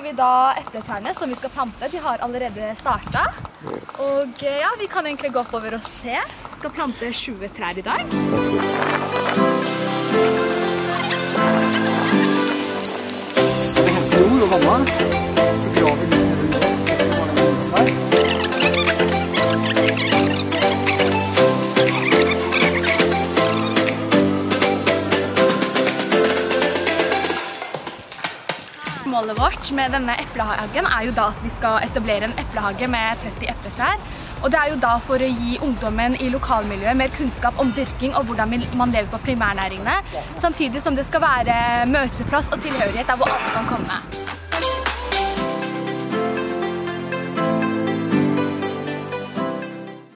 vi da epletrærne som vi skal plante. De har allerede startet. Og ja, vi kan egentlig gå oppover og se. Vi skal plante 20 trær i dag. Det er helt jord og vannet. Så graver vi rundt oss. Målet vårt med denne eplehagen er jo da at vi skal etablere en eplehage med 30 epletrær. Og det er jo da for å gi ungdommen i lokalmiljøet mer kunnskap om dyrking og hvordan man lever på primærnæringene, samtidig som det skal være møteplass og tilhørighet der hvor alle kan komme.